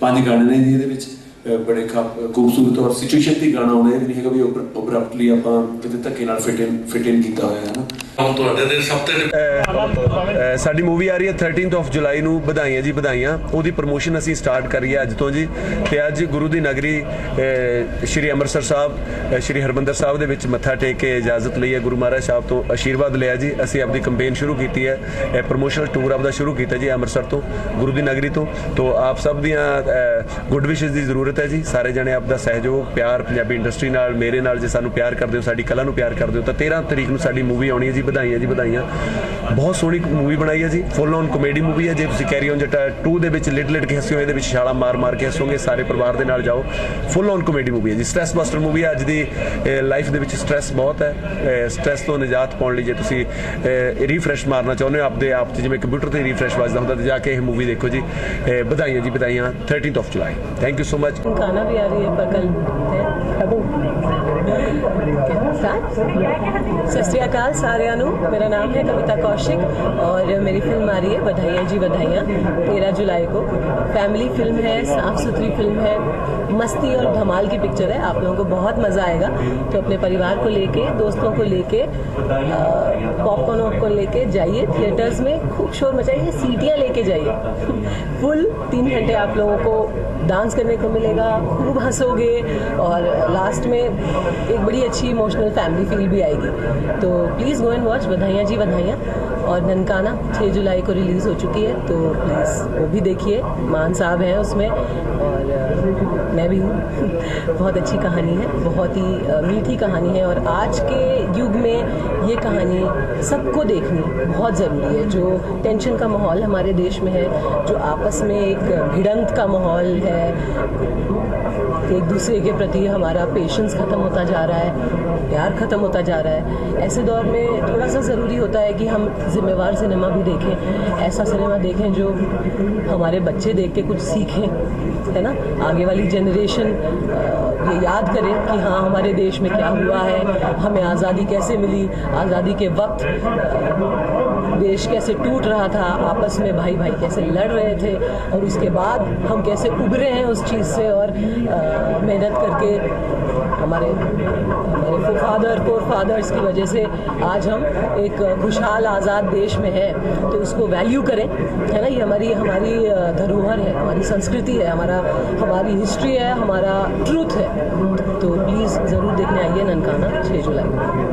5 गाने ने जी ਇਹਦੇ बड़े खूबसूरत और सिचुएशन की गाना होना नहीं है भी ओबरप्टली ਆਪਾਂ ਕਿਤੇ ਧੱਕੇ ਨਾਲ ਫਿਟ ਇਨ ਕੀਤਾ ਹੋਇਆ ਹੈ ਨਾ। ਹੁਣ ਤੁਹਾਡੇ ਦੇ ਸਭ ਤੋਂ ਸਾਡੀ ਮੂਵੀ ਆ ਰਹੀ ਹੈ 13th of July ਨੂੰ। ਵਧਾਈਆਂ ਜੀ ਵਧਾਈਆਂ। ਉਹਦੀ ਪ੍ਰਮੋਸ਼ਨ ਅਸੀਂ ਸਟਾਰਟ ਕਰੀ ਹੈ ਅੱਜ ਤੋਂ ਜੀ। ਤੇ ਅੱਜ ਗੁਰੂ ਦੀ ਨਗਰੀ ਸ਼੍ਰੀ ਅੰਮ੍ਰਿਤਸਰ ਸਾਹਿਬ ਸ਼੍ਰੀ ਹਰਮੰਦਰ ਸਾਹਿਬ ਦੇ ਵਿੱਚ ਮੱਥਾ ਟੇਕ ਕੇ ਇਜਾਜ਼ਤ ਲਈ ਹੈ। ਗੁਰੂ ਮਹਾਰਾਜ ਸਾਹਿਬ ਤੋਂ ਆਸ਼ੀਰਵਾਦ ਲਿਆ ਜੀ। ਅਸੀਂ ਆਪਣੀ ਕੰਪੇਨ ਸ਼ੁਰੂ ਕੀਤੀ ਹੈ। ਪ੍ਰਮੋਸ਼ਨਲ ਟੂਰ ਆਪਦਾ ਸ਼ੁਰੂ ਕੀਤਾ ਜੀ ਅੰਮ੍ਰਿਤਸਰ ਤੋਂ ਗੁਰੂ ਦੀ ਨਗਰੀ ਤੋਂ। तो आप सब ਦੀਆਂ ਗੁੱਡ ਵਿਸ਼ੇਸ ਦੀ ਜ਼ਰੂਰਤ है जी। सारे जने आपका सहयोग प्यार पंजाबी इंडस्ट्री नाल मेरे नाल जे सानू प्यार करते हो साडी कला नू प्यार करते हो तो 13 तरीक नू साडी मूवी आनी है जी। ਵਧਾਈਆਂ जी ਵਧਾਈਆਂ। बहुत सोहनी मूवी बनाई है जी। फुल ऑन कॉमेडी मूवी है। जे तुसीं कैरी ऑन जट्टा 2 ਦੇ ਵਿੱਚ ਲਿਟ ਲਿਟ ਕੇ ਹੱਸਿਓ ਇਹਦੇ ਵਿੱਚ ਛਾਲਾ ਮਾਰ ਮਾਰ ਕੇ ਹੱਸੋਗੇ ਸਾਰੇ ਪਰਿਵਾਰ ਦੇ ਨਾਲ ਜਾਓ। ਫੁੱਲ ਔਨ ਕॉमेडी मूवी है जी। स्ट्रेस बस्टर मूवी है। ਅੱਜ ਦੀ ਲਾਈਫ ਦੇ ਵਿੱਚ ਸਟ੍ਰੈਸ ਬਹੁਤ ਹੈ। ਸਟ੍ਰੈਸ ਤੋਂ ਨਿਜਾਤ ਪਾਉਣ ਲਈ ਜੇ ਤੁਸੀਂ ਰੀਫਰੈਸ਼ ਮਾਰਨਾ ਚਾਹੁੰਦੇ ਹੋ ਆਪਦੇ ਆਪ 'ਚ ਜਿਵੇਂ ਕੰਪਿਊਟਰ ਤੇ ਰੀਫਰੈਸ਼ ਵੱਜਦਾ ਹੁੰਦਾ ਤੇ ਜਾ ਕੇ ਇਹ मूवी देखो जी। ਵਧਾਈਆਂ जी ਵਧਾਈਆਂ 13th of July। Thank you so much. गाना भी आ रही है पकल सत श्री अकाल सारिਆਂ ਨੂੰ। मेरा नाम है कविता कौशिक और मेरी फिल्म आ रही है बधाइयाँ जी बधाइयाँ 13 जुलाई को। फैमिली फिल्म है, साफ सुथरी फिल्म है, मस्ती और धमाल की पिक्चर है। आप लोगों को बहुत मज़ा आएगा। तो अपने परिवार को लेके दोस्तों को लेके पॉपकॉर्न को लेके जाइए थिएटर्स में। खूब शोर मचाइए, सीटियाँ लेके जाइए। फुल 3 घंटे आप लोगों को डांस करने को मिलेगा, खूब हंसोगे और लास्ट में एक बड़ी अच्छी इमोशनल फैमिली फील भी आएगी। तो प्लीज़ गो एंड वॉच बधाइयाँ जी बधाइयाँ। और ननकाना 6 जुलाई को रिलीज़ हो चुकी है तो प्लीज़ वो भी देखिए। मान साहब हैं उसमें और मैं भी हूँ। बहुत अच्छी कहानी है, बहुत ही मीठी कहानी है और आज के युग में ये कहानी सबको देखनी बहुत ज़रूरी है। जो टेंशन का माहौल हमारे देश में है, जो आपस में एक भिड़ंत का माहौल है, एक दूसरे के प्रति हमारा पेशेंस ख़त्म होता जा रहा है, प्यार ख़त्म होता जा रहा है। ऐसे दौर में थोड़ा सा ज़रूरी होता है कि हम जिम्मेवार सिनेमा भी देखें। ऐसा सिनेमा देखें जो हमारे बच्चे देख के कुछ सीखें, है ना। आगे वाली जनरेशन ये याद करे कि हाँ हमारे देश में क्या हुआ है, हमें आज़ादी कैसे मिली, आज़ादी के वक्त देश कैसे टूट रहा था, आपस में भाई भाई कैसे लड़ रहे थे और उसके बाद हम कैसे उभरे हैं उस चीज़ से और मेहनत करके हमारे फादर्स की वजह से आज हम एक खुशहाल आज़ाद देश में हैं। तो उसको वैल्यू करें, है ना। ये हमारी धरोहर है, हमारी संस्कृति है, हमारी हिस्ट्री है, हमारा ट्रूथ है। तो प्लीज़ ज़रूर देखने आइए ननकाना 6 जुलाई को।